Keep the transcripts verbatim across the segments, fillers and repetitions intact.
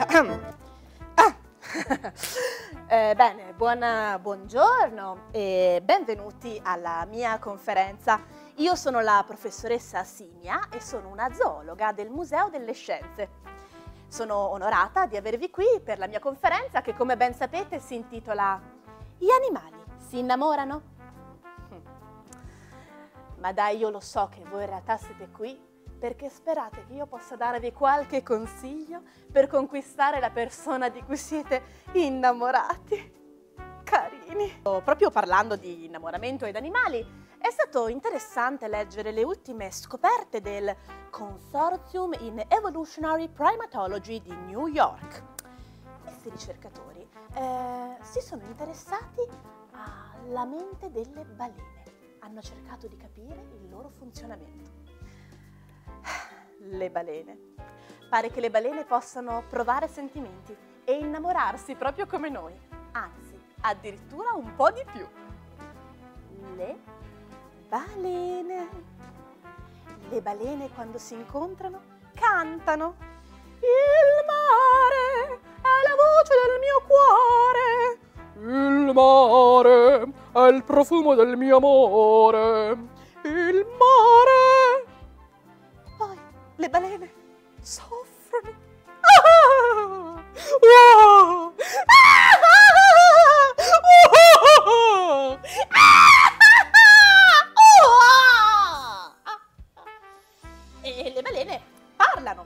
Ah. Eh, bene, buona, buongiorno e benvenuti alla mia conferenza. Io sono la professoressa Simia e sono una zoologa del Museo delle Scienze. Sono onorata di avervi qui per la mia conferenza che, come ben sapete, si intitola "Gli animali si innamorano?". Ma dai, io lo so che voi in realtà siete qui perché sperate che io possa darvi qualche consiglio per conquistare la persona di cui siete innamorati. Carini. Proprio parlando di innamoramento ed animali, è stato interessante leggere le ultime scoperte del Consortium in Evolutionary Primatology di New York. Questi ricercatori eh, si sono interessati alla mente delle balene. Hanno cercato di capire il loro funzionamento. Le balene. Pare che le balene possano provare sentimenti e innamorarsi proprio come noi, anzi, addirittura un po' di più. Le balene. Le balene quando si incontrano cantano. Il mare è la voce del mio cuore. Il mare è il profumo del mio amore. Il mare. Poi le balene soffrono. Ah! Wow! Ah! Uh! Ah! E le balene parlano.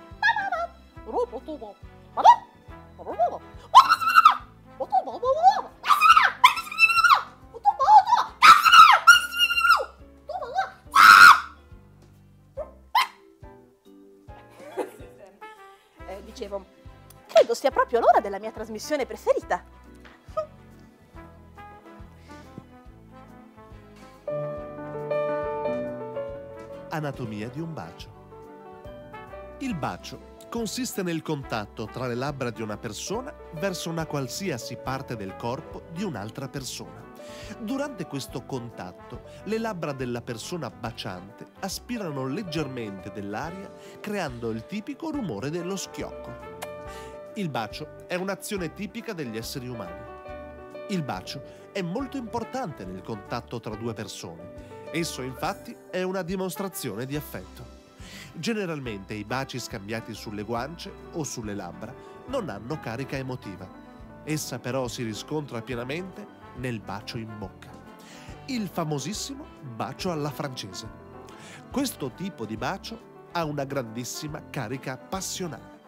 Eh, dicevo, credo sia proprio l'ora della mia trasmissione preferita. Anatomia di un bacio. Il bacio consiste nel contatto tra le labbra di una persona verso una qualsiasi parte del corpo di un'altra persona. Durante questo contatto, le labbra della persona baciante aspirano leggermente dell'aria, creando il tipico rumore dello schiocco. Il bacio è un'azione tipica degli esseri umani. Il bacio è molto importante nel contatto tra due persone. Esso, infatti, è una dimostrazione di affetto. Generalmente i baci scambiati sulle guance o sulle labbra non hanno carica emotiva. Essa però si riscontra pienamente nel bacio in bocca. Il famosissimo bacio alla francese. Questo tipo di bacio ha una grandissima carica passionale.